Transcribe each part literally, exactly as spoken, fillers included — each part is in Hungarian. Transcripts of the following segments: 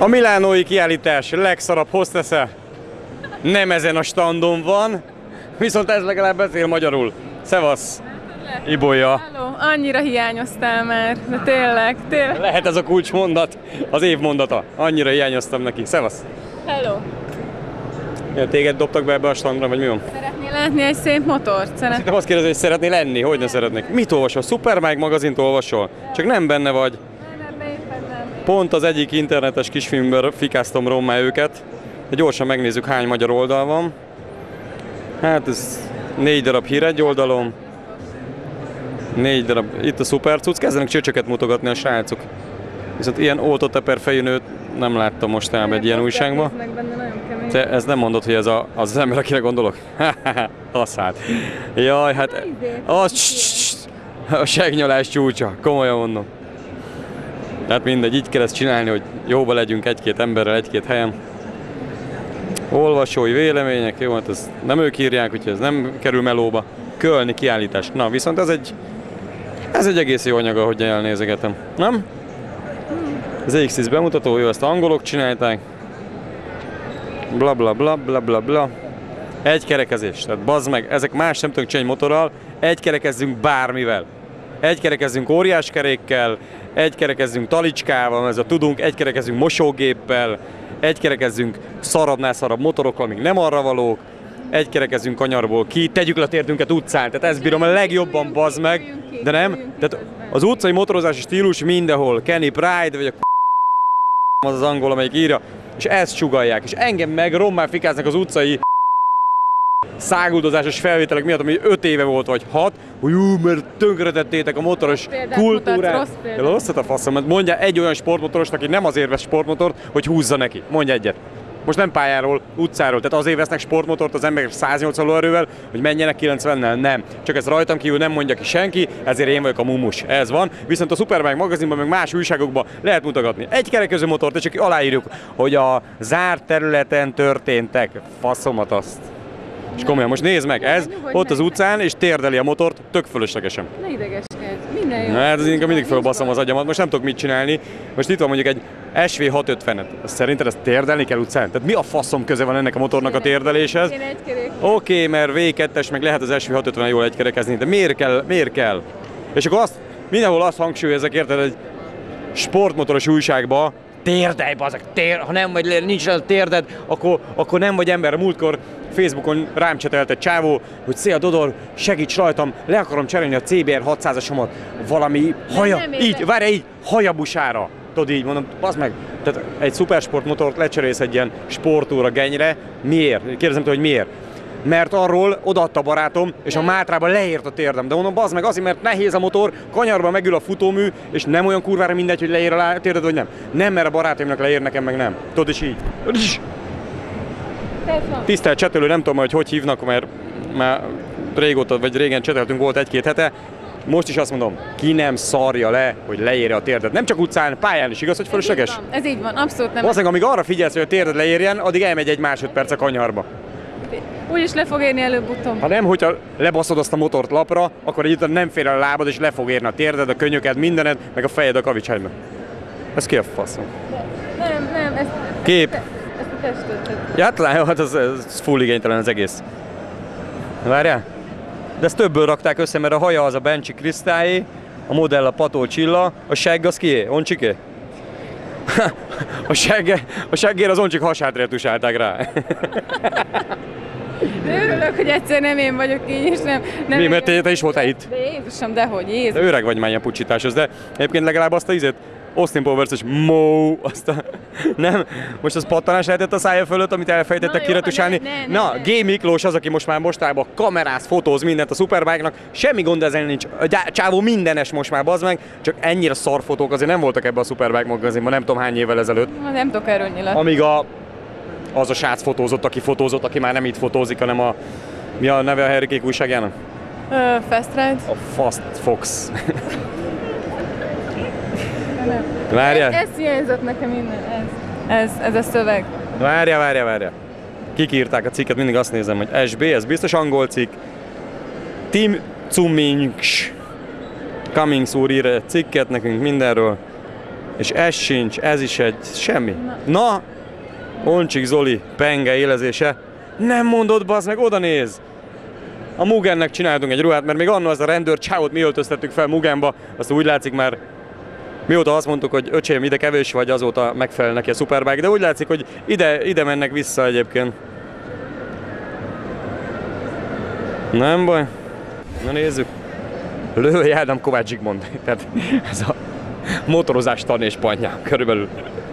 A milánói kiállítás legszarabb hostesse nem ezen a standon van, viszont ez legalább beszél magyarul. Szevasz, Ibolya. Hello, annyira hiányoztál már, de tényleg, tényleg. Lehet ez a kulcsmondat, az év mondata. Annyira hiányoztam neki. Szevasz. Hello. Ja, téged dobtak be ebbe a standra, vagy mi van? Szeretnél látni egy szép motort? Szeret... Nem azt kérdezi, hogy szeretnél lenni, hogy ne szeretnék. Mit olvasol? Supermike magazint olvasol? Csak nem benne vagy. Pont az egyik internetes kisfilmben fikáztam rommá őket. Gyorsan megnézzük, hány magyar oldal van. Hát ez négy darab hír egy oldalon. Négy darab. Itt a szuper cucc. Kezdenek csöcsöket mutogatni a srácok. Viszont ilyen oltóteper fejű nőt nem láttam mostanában egy ilyen újságban. Te ez nem mondod, hogy ez a, az, az ember, akire gondolok? Az hát. Jaj, hát az a segnyolás csúcsa. Komolyan mondom. Hát mindegy, így kell ezt csinálni, hogy jóba legyünk egy-két emberrel, egy-két helyen. Olvasói vélemények, jó, hát ezt nem ők írják, úgyhogy ez nem kerül melóba. Kölni kiállítás. Na, viszont ez egy, ez egy egész jó anyag, ahogy elnézegetem. Nem? Az E X tíz bemutató, jó, ezt angolok csinálták. Bla bla bla bla bla bla. Egy kerekezés, tehát bazd meg, ezek más nem tudunk csinálni motorral, egy kerekezzünk bármivel. Egy kerekezzünk óriás kerékkel, egy kerekezzünk talicskával, ez a tudunk, egy kerekezzünk mosógéppel, egy kerekezzünk szarabbnál szarabb motorokkal, még nem arra valók, egy kerekezzünk kanyarból ki, tegyük le a térdünket utcán, tehát ezt bírom a legjobban, bazd meg, de nem? Tehát az utcai motorozási stílus mindenhol, Kenny Pride, vagy a az az angol, amelyik írja, és ezt sugallják, és engem meg rommá fikáznak az utcai száguldozásos felvételek miatt, ami öt éve volt, vagy hat, hogy ú, mert tönkretettétek a motoros kultúrát. Rosszat a faszom, mert mondja egy olyan sportmotorost, aki nem azért vesz sportmotort, hogy húzza neki. Mondja egyet. Most nem pályáról, utcáról, tehát azért vesznek sportmotort az emberek száznyolcvan lóerővel, hogy menjenek kilencvennel, nem. Csak ez rajtam kívül nem mondja ki senki, ezért én vagyok a mumus. Ez van. Viszont a Superbike magazinban, meg más újságokban lehet mutogatni. Egy kerekező motort, és csak aláírjuk, hogy a zárt területen történtek. Faszomat azt. És komolyan, most nézd meg, ez ott az utcán, és térdeli a motort, tök fölöslegesen. Ne idegeskedj, minden jó. Hát ez inkább mindig fölbasszom az agyamat, most nem tudok mit csinálni. Most itt van mondjuk egy S V hatszázötvenet. Szerinted ezt térdelni kell utcán? Tehát mi a faszom köze van ennek a motornak a térdeléshez? Oké, okay, mert V kettes, meg lehet az S V hatszázötven jól egykerekezni, de miért kell, miért kell? És akkor azt, mindenhol azt hangsúlyozok, érted, egy sportmotoros újságba, térdelj, bazeg, tér, ha nem vagy, nincs a térded, akkor, akkor nem vagy ember. Múltkor Facebookon rám csetelt egy csávó, hogy szia Dodor, segíts rajtam, le akarom cserélni a C B R hatszázasomat valami haja, így, várj, így, hajabusára. Tudod, így mondom, bazd meg, tehát egy szupersportmotort lecserélsz egy ilyen sportúra genyre, miért? Kérdezem tőle, hogy miért? Mert arról odaadta barátom, és a Mátrában leért a térdem. De mondom, bazd meg azért, mert nehéz a motor, kanyarban megül a futómű, és nem olyan kurvára mindegy, hogy leér a térded, vagy nem. Nem, mert a barátaimnak leér, nekem meg nem. Tudod, és így. Tisztelt csetelő, nem tudom, hogy hogy hívnak, mert már régóta, vagy régen cseteltünk, volt egy-két hete. Most is azt mondom, ki nem szarja le, hogy leérje a térdet. Nem csak utcán, pályán is, igaz, hogy fölösleges? Ez így van, ez így van, abszolút nem. Valószínűleg, amíg arra figyelsz, hogy a térded leérjen, addig elmegy egy másodperc a kanyarba. Úgyis le fog érni előbb-utóbb. Ha nem, hogyha lebaszod azt a motort lapra, akkor egyébként nem fér el a lábad, és le fog érni a térded, a könyöked, mindened, meg a fejed a kavicshegyben. Ez ki a faszom? Nem, nem, ez... Kép. Ezt a testet. Ja, hát látom, hát ez, ez full igénytelen az egész. Várjál? De ezt többből rakták össze, mert a haja az a Bencsi Krisztályé, a modell a Pató Csilla, a segg az kié? Oncsiké? a, segge, a seggére az Oncsik hasát retusálták rá. De örülök, hogy egyszer nem én vagyok így, és nem... nem Mi, mert te, te is voltál itt? De Jézusom, dehogy, Jézus. De öreg vagy már ilyen pucsításhoz, de egyébként legalább azt a izét, Austin Powers-es Mo, azt a... Nem, most az pattanás lehetett a szája fölött, amit elfejtettek kiretusálni. Ne, ne, Na, ne. G. Miklós az, aki most már mostában kameráz, fotóz mindent a Superbike-nak, semmi gond ezzel nincs. A csávó mindenes most már, bazd meg, csak ennyire szar fotók azért nem voltak ebben a Superbike magazinban, nem tudom hány évvel ezelőtt. Nem tudok erről nyilatkozni. Amíg a, az a srác fotózott, aki fotózott, aki már nem itt fotózik, hanem a... Mi a neve a Harry Kék újságjának? Uh, Fast Ride. A Fast Fox. Várjál? Ez, ez hiányzott nekem innen, ez, ez, ez a szöveg. Várjál, várjál, várjál. Kik írták a cikket, mindig azt nézem, hogy S B, ez biztos angol cikk. Tim Cummings. Cummings úr ír egy cikket nekünk mindenről. És ez sincs, ez is egy semmi. Na, Oncsik Zoli penge élezése. Nem mondod, bazd meg, oda néz! A Mugennek csináltunk egy ruhát, mert még annól az a rendőr csávot mi öltöztettük fel Mugenba, azt úgy látszik már, mióta azt mondtuk, hogy öcsém, ide kevés vagy, azóta megfelel neki a Superbike, de úgy látszik, hogy ide, ide mennek vissza egyébként. Nem baj. Na nézzük. Lővei Ádám, Kovács Zsigmond. Tehát ez a motorozás tanéspantja körülbelül.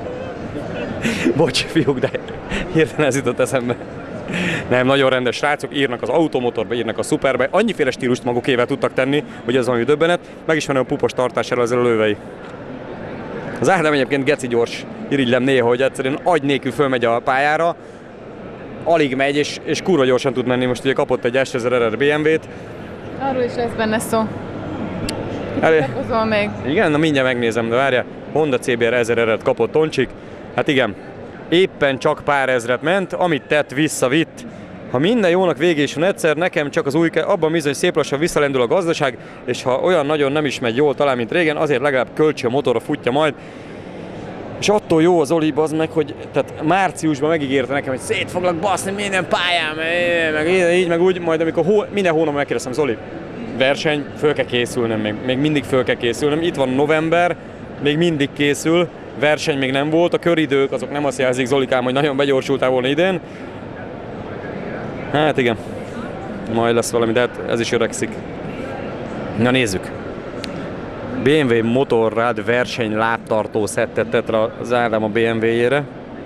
Bocs, fiúk, de hirtelen ez jutott eszembe. Nem, nagyon rendes srácok, írnak az automotorba, írnak a Superbe, annyiféle stílust magukével tudtak tenni, hogy ez valami döbbenet, megismerem a pupos tartására ezzel a Lővei. Az Ádám egyébként geci gyors, irigylem néha, hogy egyszerűen agy nélkül fölmegy a pályára, alig megy, és, és kurva gyorsan tud menni. Most ugye kapott egy S ezer er er bé em vét. Arról is lesz benne szó. Elé... még. Igen, na mindjárt megnézem, de várja. Honda cé bé er ezer er-et kapott Oncsik. Hát igen, éppen csak pár ezret ment, amit tett, visszavitt. Ha minden jónak vége is van egyszer, nekem csak az új, abban bizony szép lassan visszalendül a gazdaság, és ha olyan nagyon nem is megy jól talán, mint régen, azért legalább költsi a motorra, futja majd. És attól jó az Oli, az meg, hogy tehát márciusban megígérte nekem, hogy szét foglak baszni minden pályán, meg így, meg úgy, majd amikor hó, minden hónapban megkérdeztem, Zoli, verseny, föl kell készülnem, még, még mindig föl kell készülnem, itt van november, még mindig készül, verseny még nem volt, a köridők azok nem azt jelzik, Zolikám, hogy nagyon begyorsultál volna idén. Hát igen, majd lesz valami, de hát ez is öregszik. Na nézzük. bé em vé Motorrad verseny láttartó szettet tett az Ádám a bé em vé-jére.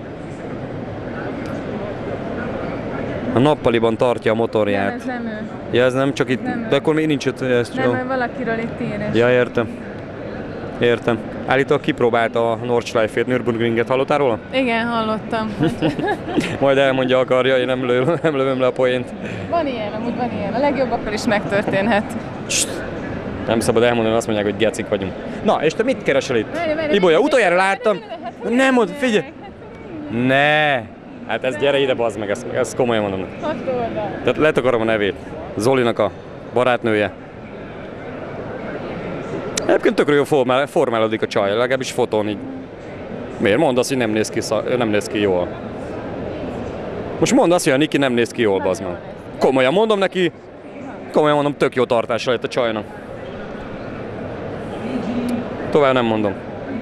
A nappaliban tartja a motorját. Nem, ez nem ő. Ja, ez nem csak itt, nem de akkor még nincs ott. Ez nem, mert valakiről itt ír. Ja, értem. Értem. Állítólag kipróbálta a Nordschleife-ét, Nürburgringet, hallottál róla? Igen, hallottam. Majd elmondja, akarja, én nem, lő, nem lövöm le a poént. Van ilyen, amúgy van ilyen. A legjobbakkal is megtörténhet. Nem szabad elmondani, azt mondják, hogy gecik vagyunk. Na, és te mit keresel itt? Ibolya, utoljára láttam. Nem mond, figyelj! Ne! Hát ez gyere ide, bazd meg, ezt, ezt komolyan mondom. Tehát letakarom a nevét. Zolinak a barátnője. Egyébként tökre jó formál, formálódik a csaj, legalábbis fotón így. Miért mondd azt, hogy nem néz ki, nem néz ki jól? Most mondd azt, hogy a Niki nem néz ki jól, bazd meg. Komolyan mondom neki, komolyan mondom, tök jó tartásra lett a csajnak. Tovább nem mondom.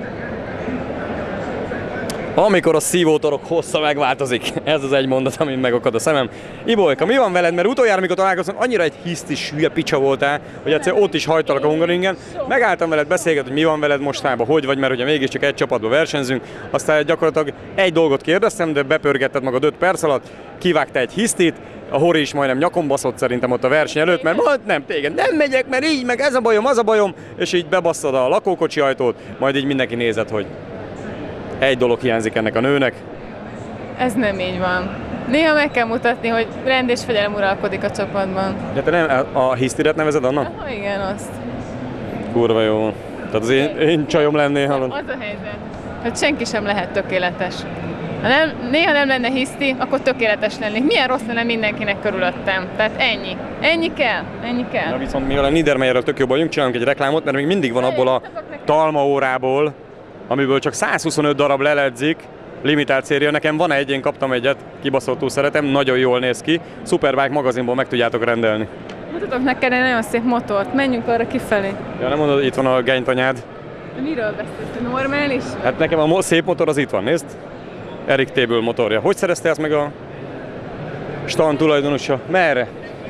Amikor a szívótorok hossza megváltozik, ez az egy mondat, amin megakad a szemem. Ibolyka, mi van veled? Mert utoljára, amikor találkoztunk, annyira egy hisztis hülye picsa voltál, hogy egyszer ott is hagytalak a Hungaroringen. Megálltam veled beszélgetni, hogy mi van veled mostában, hogy vagy, mert ugye mégiscsak egy csapatban versenyzünk. Aztán gyakorlatilag egy dolgot kérdeztem, de bepörgetted magad öt perc alatt, kivágta egy hisztit, a Hori is majdnem nyakon baszott szerintem ott a verseny előtt, mert majd nem, téged nem megyek, mert így, meg ez a bajom, az a bajom, és így bebasszad a lakókocsi ajtót, majd így mindenki nézett, hogy egy dolog hiányzik ennek a nőnek. Ez nem így van. Néha meg kell mutatni, hogy rend és fegyelem uralkodik a csapatban. De te nem a hisztiret nevezed annak? Aha, igen, azt. Kurva jó. Tehát az én, én csajom lennél, hallod? Az a helyzet, hogy senki sem lehet tökéletes. Ha nem, néha nem lenne hiszti, akkor tökéletes lennék. Milyen rossz lenne mindenkinek körülöttem. Tehát ennyi. Ennyi kell. Ennyi kell. Na viszont mivel a Niedermayerrel tök jobban vagyunk, csinálunk egy reklámot, mert még mindig van abból a talmaórából, amiből csak százhuszonöt darab leledzik, limitált széria. Nekem van egy, én kaptam egyet, kibaszottul szeretem, nagyon jól néz ki. Superbike magazinból meg tudjátok rendelni. Mutatok neked egy nagyon szép motort, menjünk arra kifelé. Ja, nem mondod, itt van a genytanyád. Miről beszélsz? Normális? Hát nekem a szép motor az itt van, nézd. Erik T-ből motorja. Hogy szerezte ezt meg a stand tulajdonosa? Merre?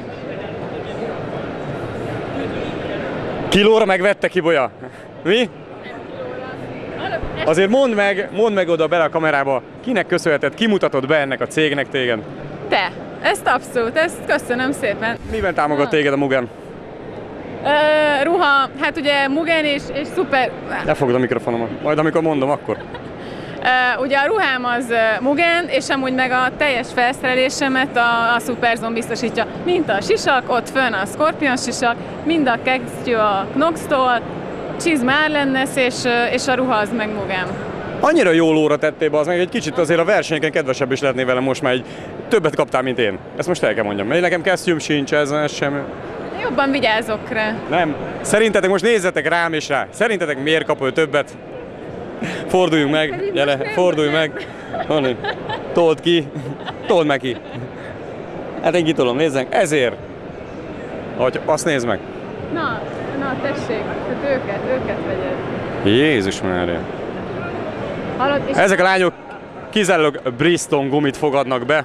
Kilóra megvette Ibolya? Mi? Azért mondd meg, mondd meg oda bele a kamerába, kinek köszönheted, kimutatod be ennek a cégnek téged? Te. Ezt abszolút, ezt köszönöm szépen. Miben támogat ha. téged a Mugen? Uh, ruha, hát ugye Mugen és, és szuper... Lefogod a mikrofonomat, majd amikor mondom, akkor. Uh, ugye a ruhám az uh, Mugen, és amúgy meg a teljes felszerelésemet a, a Superzone biztosítja. Mint a sisak, ott fönn a Scorpion sisak, mind a kesztyű a Knox-tól, csizma Arlennes, és, és a ruha az meg Mugen. Annyira jó lóra tettél be, az meg egy kicsit azért a versenyeken kedvesebb is lehetnél velem most már egy többet kaptál, mint én. Ezt most el kell mondjam. Nekem kesztyűm sincs, ez, ez sem... Jobban vigyázok rá. Nem. Szerintetek most nézzetek rám és rá. Szerintetek miért kap ő többet? Forduljunk meg, gyere, fordulj meg. Told ki, told meg ki. Hát én kitolom, nézzünk, ezért. Hogy azt nézd meg. Na, na tessék, tehát őket, őket vegyed. Jézus Mária. Hallod, és Ezek a lányok kizárólag Bridgestone gumit fogadnak be.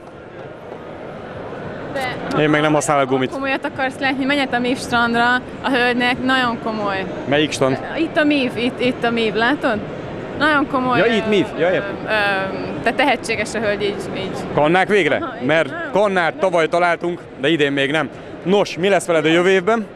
de, Én meg nem használok gumit. Ha komolyat akarsz látni, menj a MIV strandra, a hölgynek nagyon komoly. Melyik stand? Itt a MIV, itt, itt a MIV, látod? Nagyon komoly. Ja, itt MIV, ja, ö, értem. ö, Tehát tehetséges a hölgy így. így. Kannák végre? Aha, igen. Mert kannát tavaly találtunk, de idén még nem. Nos, mi lesz veled a jövő évben?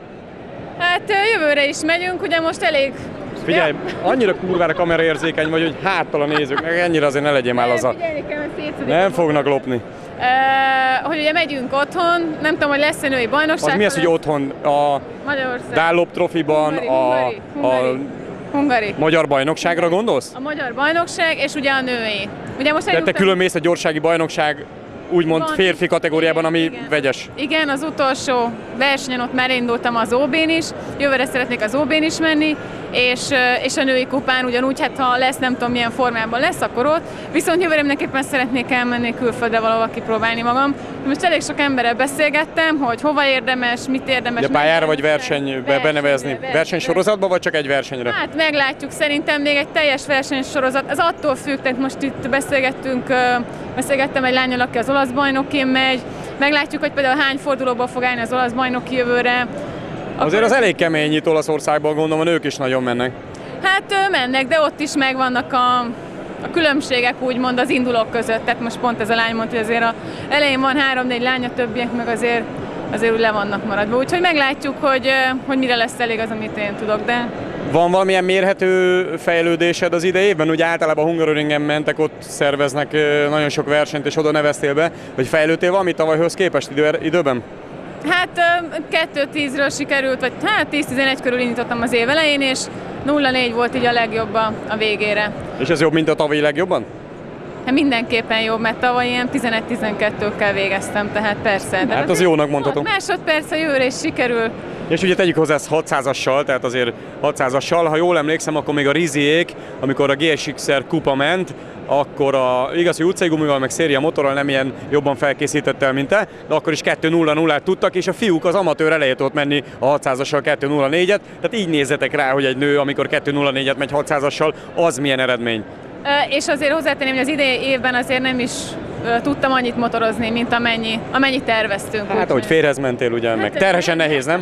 Hát ö, jövőre is megyünk, ugye most elég... Figyelj, annyira kurvára kameraérzékeny vagy, hogy háttal a nézőknek, ennyire azért ne legyél már laza. Figyelni kell, mert szétszedik. Nem fognak lopni. Uh, hogy ugye megyünk otthon, nem tudom, hogy lesz-e női bajnokság. Az mi az, hogy otthon a Magyarország. Dunlop Trophy-ban, Hungari, a, Hungari, a Hungari. magyar bajnokságra gondolsz? A magyar bajnokság, és ugye a női. Ugye most De te eljutottam- külön mész a gyorsági bajnokság, úgymond Van, férfi kategóriában, igen, ami igen. vegyes. Igen, az utolsó versenyen ott már indultam az ó bén is, jövőre szeretnék az ó bén is menni, és, és a női kupán ugyanúgy, hát ha lesz, nem tudom milyen formában lesz, akkor ott. Viszont jövőre mindenképpen szeretnék elmenni külföldre valahol kipróbálni magam. Most elég sok emberrel beszélgettem, hogy hova érdemes, mit érdemes. Ugye pályára vagy megtenni. versenybe Versenyre, benevezni? verseny- Versenysorozatba, vagy csak egy versenyre? Hát meglátjuk, szerintem még egy teljes versenysorozat. Ez attól függ, tehát most itt beszélgettünk, ö, beszélgettem egy lányal, aki az olasz bajnokként megy. Meglátjuk, hogy például hány fordulóba fog állni az olasz bajnoki jövőre. Azért az elég kemény itt Olaszországban, gondolom, a nők is nagyon mennek. Hát ö, mennek, de ott is megvannak a, a különbségek úgymond az indulók között. Tehát most pont ez a lány mondta, hogy azért a elején van három-négy lány, a többiek meg azért, azért úgy le vannak maradva. Úgyhogy meglátjuk, hogy, ö, hogy mire lesz elég az, amit én tudok, de... Van valamilyen mérhető fejlődésed az idejében? Ugye általában Hungaroringen mentek, ott szerveznek ö, nagyon sok versenyt, és oda neveztél be. Hogy fejlődtél valamit tavalyhoz képest idő, időben? Hát kettő tízről sikerült, vagy hát tíz tizenegy körül indítottam az év elején, és nulla négy volt így a legjobb a, a végére. És ez jobb, mint a tavalyi legjobban? Hát mindenképpen jobb, mert tavaly ilyen tizenegy tizenkettőkkel végeztem, tehát persze. De Hát az azért jónak mondhatom. hat másodperc a jövőre is sikerül. És ugye tegyük hozzá ezt hatszázassal, tehát azért hatszázassal, ha jól emlékszem, akkor még a Riziék, amikor a gé es iksz-er kupa ment, akkor a, igaz, hogy utcai gumival, meg széria motorral nem ilyen jobban felkészítettel, mint te, de akkor is kettő nulla nullát tudtak, és a fiúk az amatőr elejét tudott menni a hatszázassal kettő nulla négyet, tehát így nézzetek rá, hogy egy nő, amikor kettő nulla négyet megy hatszázassal, az milyen eredmény. Ö, és azért hozzátenném, hogy az idei évben azért nem is ö, tudtam annyit motorozni, mint amennyi, amennyit terveztünk. Hát, ahogy férhez mentél, ugye, meg terhesen nehéz, nem?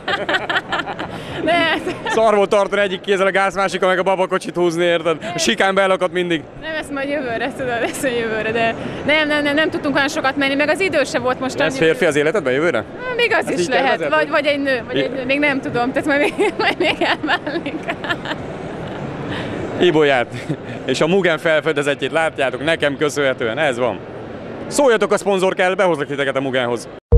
De hát, Szar volt tartani egyik kézzel a gáz, másik meg a babakocsit húzni, érted? A sikánba elakadt mindig. nem, ezt majd jövőre, tudod, ezt a jövőre, de nem, nem, nem, nem tudtunk olyan sokat menni, meg az idő se volt most Lesz annyira. férfi az életedben jövőre? Hát, még az Ez is így lehet, tervezed, vagy, hogy- vagy egy nő, vagy I- egy nő, még nem tudom, tehát majd még, majd még elválik. Ibolyát és a Mugen felfedezetjét látjátok, nekem köszönhetően, ez van. Szóljatok, a szponzor kell, behozlak titeket a Mugenhoz.